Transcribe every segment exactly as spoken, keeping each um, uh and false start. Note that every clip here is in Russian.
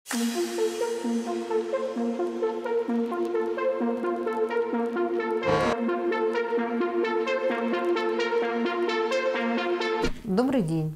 Добрый день.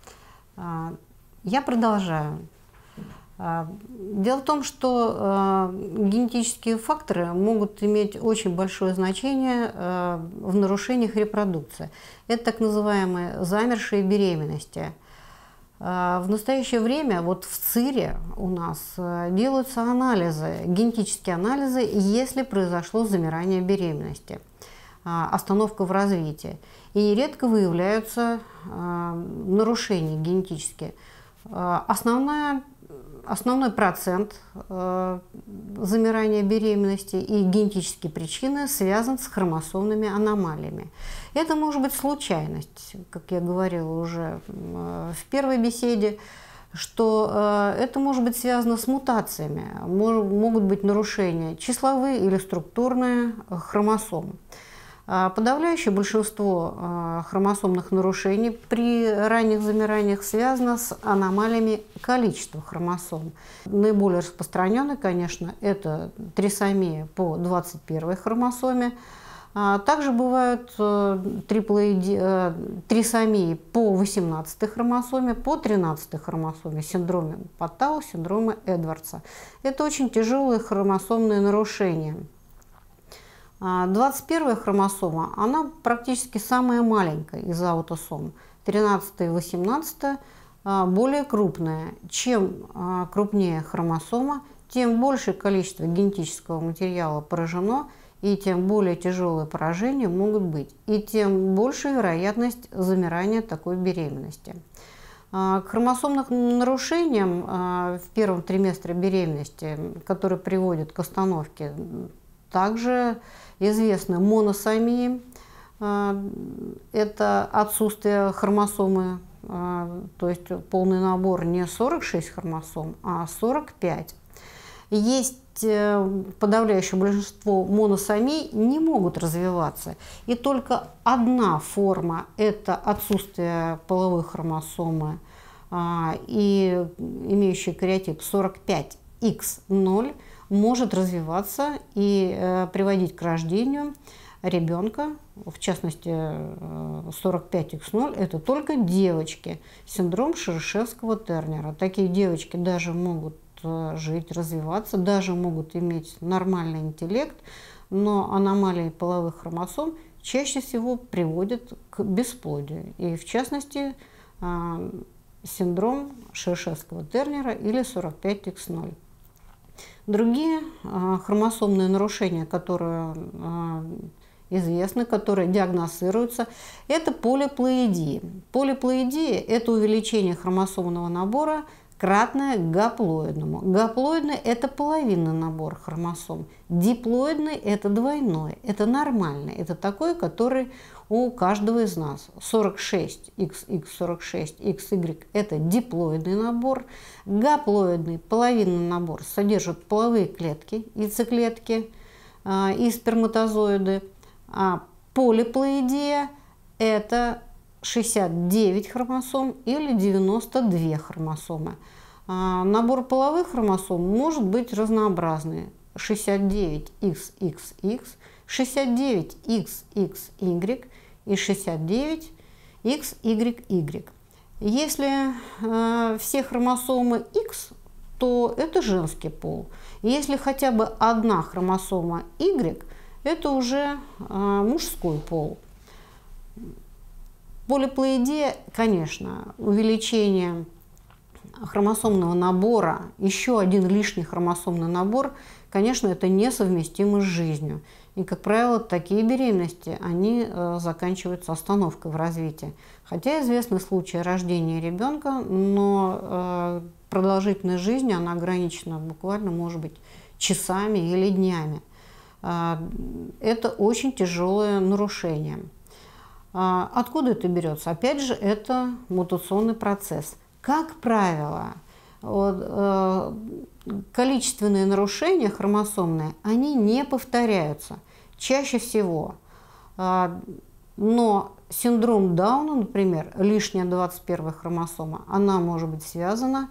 Я продолжаю. Дело в том, что генетические факторы могут иметь очень большое значение в нарушениях репродукции. Это так называемые замершие беременности. В настоящее время вот в ЦИРе у нас делаются анализы, генетические анализы, если произошло замирание беременности, остановка в развитии. И нередко выявляются нарушения генетические. Основная Основной процент э, замирания беременности и генетические причины связан с хромосомными аномалиями. Это может быть случайность, как я говорила уже э, в первой беседе, что э, это может быть связано с мутациями, мож, могут быть нарушения числовые или структурные хромосом. Подавляющее большинство хромосомных нарушений при ранних замираниях связано с аномалиями количества хромосом. Наиболее распространенный, конечно, это трисомия по двадцать первой хромосоме. Также бывают трисомии по восемнадцатой хромосоме, по тринадцатой хромосоме, синдроме Паттау, синдроме Эдвардса. Это очень тяжелые хромосомные нарушения. двадцать первая хромосома, она практически самая маленькая из аутосом. тринадцатая и восемнадцатая более крупная. Чем крупнее хромосома, тем большее количество генетического материала поражено, и тем более тяжелые поражения могут быть, и тем больше вероятность замирания такой беременности. К хромосомным нарушениям в первом триместре беременности, которые приводят к остановке, также известны моносомии, это отсутствие хромосомы, то есть полный набор не сорок шесть хромосом, а сорок пять. Есть подавляющее большинство моносомий не могут развиваться, и только одна форма – это отсутствие половой хромосомы и имеющий кариотип сорок пять икс ноль, может развиваться и э, приводить к рождению ребенка, в частности сорок пять икс ноль, это только девочки, синдром Шерешевского-Тернера. Такие девочки даже могут э, жить, развиваться, даже могут иметь нормальный интеллект, но аномалии половых хромосом чаще всего приводят к бесплодию, и в частности э, синдром Шерешевского-Тернера или сорок пять икс ноль. Другие э, хромосомные нарушения, которые э, известны, которые диагностируются, это полиплоидия. Полиплоидия – это увеличение хромосомного набора, кратное гаплоидному. Гаплоидный – это половинный набор хромосом. Диплоидный – это двойной, это нормальный, это такой, который у каждого из нас. сорок шесть икс икс, сорок шесть икс игрек – это диплоидный набор. Гаплоидный половинный набор содержит половые клетки, яйцеклетки э, и сперматозоиды. А полиплоидия – это шестьдесят девять хромосом или девяносто две хромосомы. А набор половых хромосом может быть разнообразный. шестьдесят девять икс икс икс, шестьдесят девять икс икс игрек и шестьдесят девять икс игрек игрек. Если э, все хромосомы X, то это женский пол. Если хотя бы одна хромосома Y, это уже э, мужской пол. Полиплоидия, конечно, увеличение хромосомного набора, еще один лишний хромосомный набор, конечно, это несовместимо с жизнью. И, как правило, такие беременности, они э, заканчиваются остановкой в развитии. Хотя известны случаи рождения ребенка, но э, продолжительность жизни, она ограничена буквально, может быть, часами или днями. Э, это очень тяжелое нарушение. Э, откуда это берется? Опять же, это мутационный процесс. Как правило, вот, э, количественные нарушения хромосомные, они не повторяются чаще всего. Э, но синдром Дауна, например, лишняя двадцать первая хромосома, она может быть связана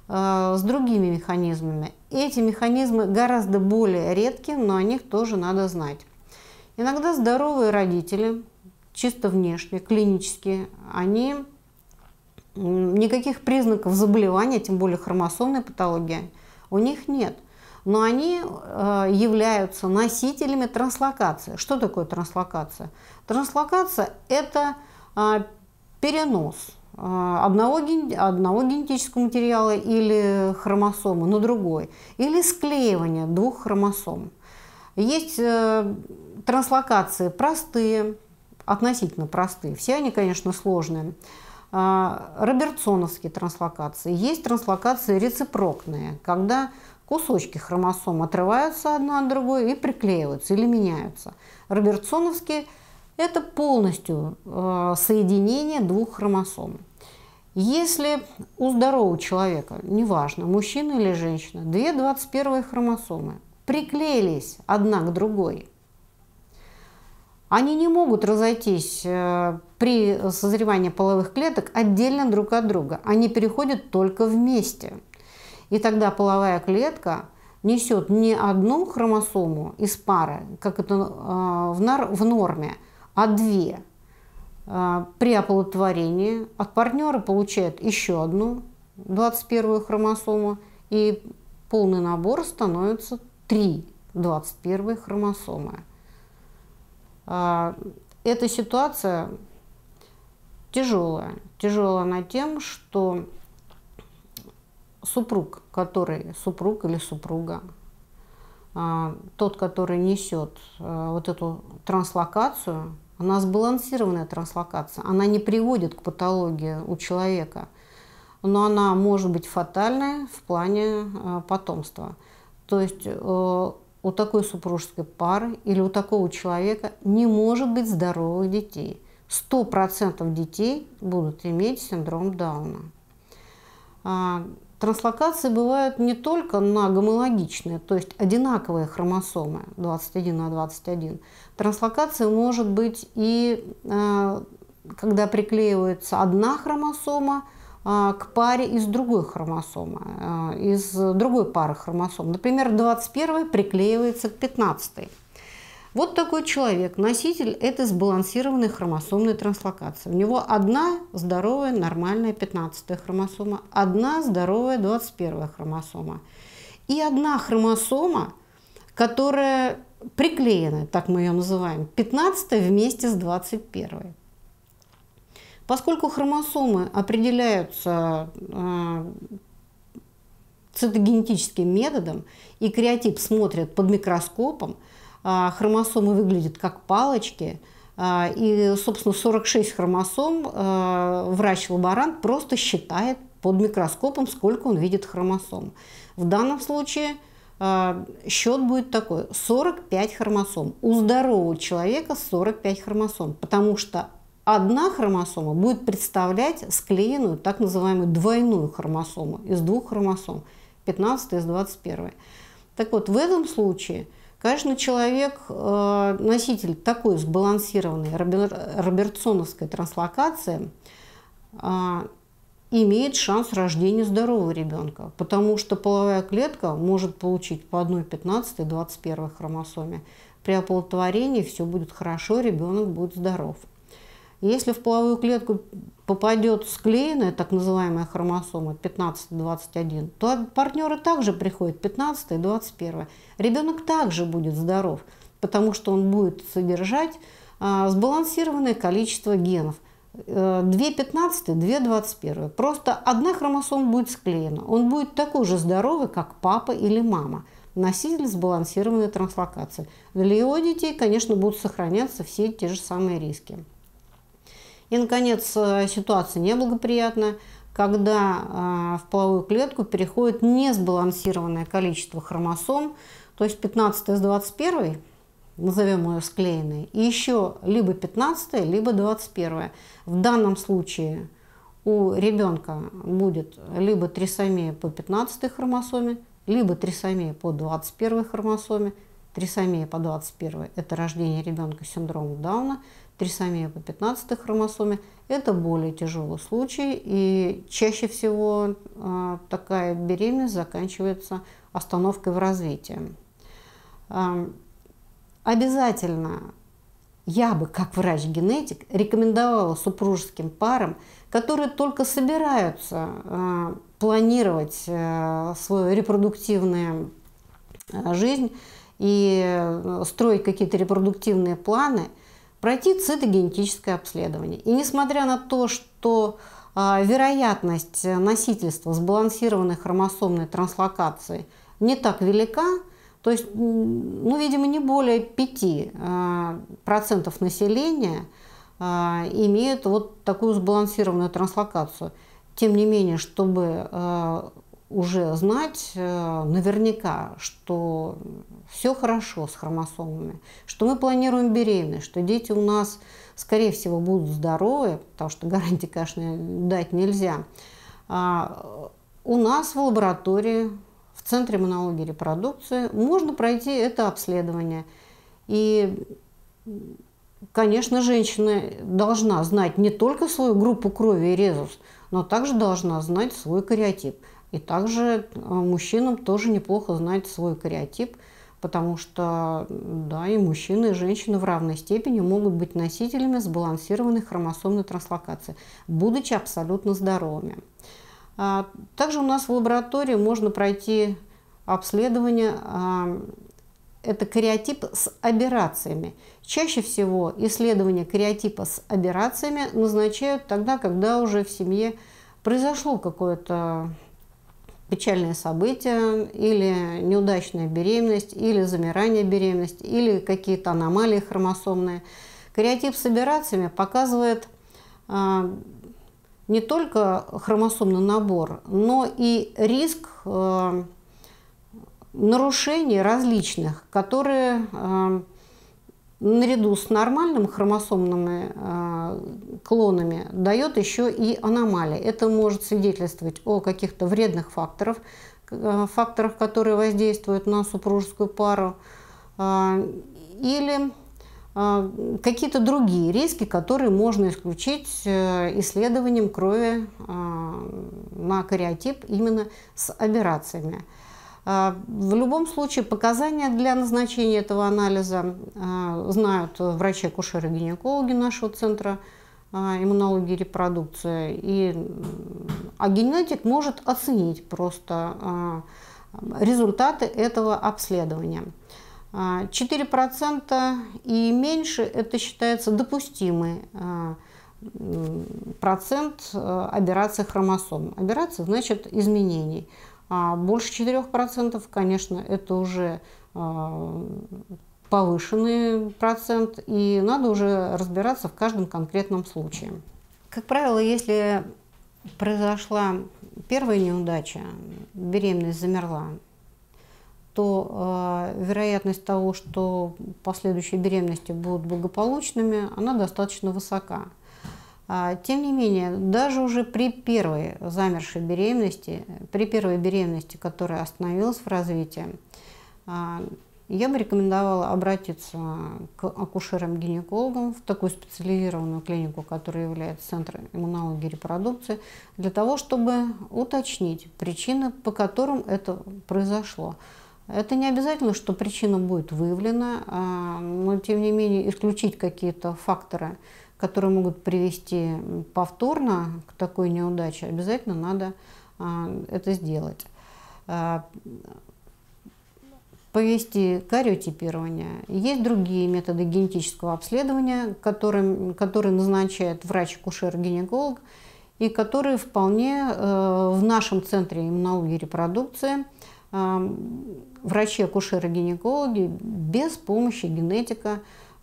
с другими механизмами. Эти механизмы гораздо более редкие, но о них тоже надо знать. Иногда здоровые родители, чисто внешне, клинические, они никаких признаков заболевания, тем более хромосомной патологии, у них нет. Но они являются носителями транслокации. Что такое транслокация? Транслокация – это перенос одного, одного генетического материала или хромосомы на другой, или склеивание двух хромосом. Есть транслокации простые, относительно простые, все они, конечно, сложные. Робертсоновские транслокации. Есть транслокации рецепрокные, когда кусочки хромосом отрываются одна от другой и приклеиваются или меняются. Робертсоновские – это полностью соединение двух хромосом. Если у здорового человека, неважно, мужчина или женщина, две двадцать первые хромосомы приклеились одна к другой, они не могут разойтись при созревании половых клеток отдельно друг от друга. Они переходят только вместе. И тогда половая клетка несет не одну хромосому из пары, как это в норме, а две. При оплодотворении от партнера получает еще одну двадцать первую хромосому, и полный набор становится три двадцать первые хромосомы. Эта ситуация тяжелая. Тяжелая она тем, что супруг, который, супруг или супруга, тот, который несет вот эту транслокацию, она сбалансированная транслокация, она не приводит к патологии у человека, но она может быть фатальной в плане потомства. То есть у такой супружеской пары или у такого человека не может быть здоровых детей. сто процентов детей будут иметь синдром Дауна. Транслокации бывают не только на гомологичные, то есть одинаковые хромосомы двадцать один на двадцать один. Транслокация может быть и когда приклеивается одна хромосома к паре из другой хромосомы, из другой пары хромосом. Например, двадцать первая приклеивается к пятнадцатой. Вот такой человек, носитель этой сбалансированной хромосомной транслокации. У него одна здоровая, нормальная пятнадцатая хромосома, одна здоровая двадцать первая хромосома и одна хромосома, которая приклеена, так мы ее называем, пятнадцатая вместе с двадцать первой. Поскольку хромосомы определяются э, цитогенетическим методом, и криотип смотрят под микроскопом, э, хромосомы выглядят как палочки, э, и, собственно, сорок шесть хромосом э, врач-лаборант просто считает под микроскопом, сколько он видит хромосом. В данном случае э, счет будет такой: сорок пять хромосом. У здорового человека сорок пять хромосом, потому что одна хромосома будет представлять склеенную, так называемую двойную хромосому из двух хромосом, пятнадцатой из двадцать первой. Так вот, в этом случае, конечно, человек, носитель такой сбалансированной робертсоновской транслокации, имеет шанс рождения здорового ребенка, потому что половая клетка может получить по одной пятнадцатой двадцать первой хромосоме. При оплодотворении все будет хорошо, ребенок будет здоров. Если в половую клетку попадет склеенная, так называемая хромосома пятнадцать двадцать один, то от партнера также приходит пятнадцать и двадцать один. Ребенок также будет здоров, потому что он будет содержать а, сбалансированное количество генов. две пятнадцатые, две двадцать первые. Просто одна хромосома будет склеена. Он будет такой же здоровый, как папа или мама, носитель сбалансированной транслокации. Для его детей, конечно, будут сохраняться все те же самые риски. И, наконец, ситуация неблагоприятная, когда в половую клетку переходит несбалансированное количество хромосом, то есть пятнадцатая с двадцать первой, назовем ее склеенной, и еще либо пятнадцатая, либо двадцать первая. В данном случае у ребенка будет либо трисомия по пятнадцатой хромосоме, либо трисомия по двадцать первой хромосоме. Трисомия по двадцать первой – это рождение ребенка с синдромом Дауна. трисомия по пятнадцатой хромосоме – это более тяжелый случай, и чаще всего э, такая беременность заканчивается остановкой в развитии. Э, обязательно я бы, как врач-генетик, рекомендовала супружеским парам, которые только собираются э, планировать э, свою репродуктивную э, жизнь и э, строить какие-то репродуктивные планы, пройти цитогенетическое обследование. И несмотря на то, что э, вероятность носительства сбалансированной хромосомной транслокации не так велика, то есть, ну, видимо, не более пяти процентов населения а, имеют вот такую сбалансированную транслокацию. Тем не менее, чтобы а, уже знать а, наверняка, что все хорошо с хромосомами, что мы планируем беременность, что дети у нас, скорее всего, будут здоровы, потому что гарантии, конечно, дать нельзя, а, у нас в лаборатории, в Центре иммунологии и репродукции можно пройти это обследование. И, конечно, женщина должна знать не только свою группу крови и резус, но также должна знать свой кариотип. И также мужчинам тоже неплохо знать свой кариотип, потому что, да, и мужчины, и женщины в равной степени могут быть носителями сбалансированной хромосомной транслокации, будучи абсолютно здоровыми. Также у нас в лаборатории можно пройти обследование, это кариотип с аберрациями. Чаще всего исследование кариотипа с аберрациями назначают тогда, когда уже в семье произошло какое-то печальное событие, или неудачная беременность, или замирание беременности, или какие-то аномалии хромосомные. Кариотип с аберрациями показывает не только хромосомный набор, но и риск э, нарушений различных, которые э, наряду с нормальными хромосомными э, клонами дает еще и аномалии. Это может свидетельствовать о каких-то вредных факторах, э, факторах, которые воздействуют на супружескую пару, э, или какие-то другие риски, которые можно исключить исследованием крови на кариотип именно с аберрациями. В любом случае показания для назначения этого анализа знают врачи-акушеры-гинекологи нашего Центра иммунологии и репродукции, и, а генетик может оценить просто результаты этого обследования. четыре процента и меньше – это считается допустимый процент аберраций хромосом. Аберрация значит изменений. А больше четырёх процентов, конечно, это уже повышенный процент, и надо уже разбираться в каждом конкретном случае. Как правило, если произошла первая неудача, беременность замерла, то э, вероятность того, что последующие беременности будут благополучными, она достаточно высока. А, тем не менее, даже уже при первой замершей беременности, при первой беременности, которая остановилась в развитии, э, я бы рекомендовала обратиться к акушерам-гинекологам в такую специализированную клинику, которая является Центром иммунологии и репродукции, для того, чтобы уточнить причины, по которым это произошло. Это не обязательно, что причина будет выявлена, но тем не менее исключить какие-то факторы, которые могут привести повторно к такой неудаче, обязательно надо это сделать. Провести кариотипирование. Есть другие методы генетического обследования, которые, которые назначает врач-акушер-гинеколог, и которые вполне в нашем Центре иммунологии и репродукции врачи-акушеры-гинекологи без помощи генетика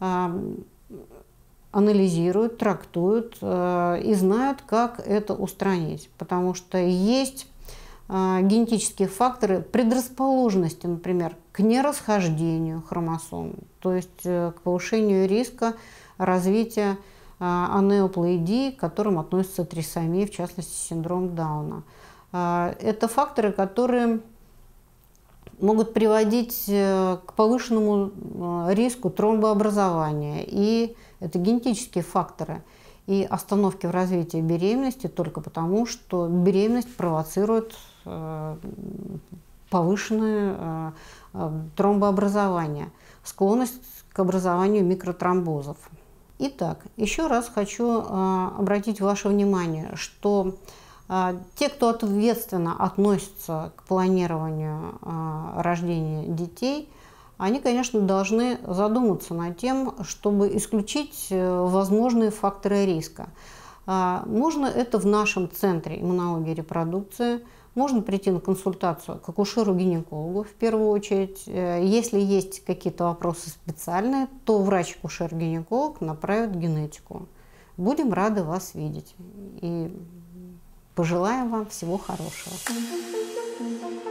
анализируют, трактуют и знают, как это устранить. Потому что есть генетические факторы предрасположенности, например, к нерасхождению хромосом, то есть к повышению риска развития анеуплоидии, к которым относятся трисомии, в частности синдром Дауна. Это факторы, которые могут приводить к повышенному риску тромбообразования. И это генетические факторы. И остановки в развитии беременности только потому, что беременность провоцирует повышенное тромбообразование, склонность к образованию микротромбозов. Итак, еще раз хочу обратить ваше внимание, что те, кто ответственно относится к планированию рождения детей, они, конечно, должны задуматься над тем, чтобы исключить возможные факторы риска. Можно это в нашем центре иммунологии и репродукции, можно прийти на консультацию к акушеру-гинекологу в первую очередь. Если есть какие-то вопросы специальные, то врач-акушер-гинеколог направит генетику. Будем рады вас видеть и пожелаем вам всего хорошего.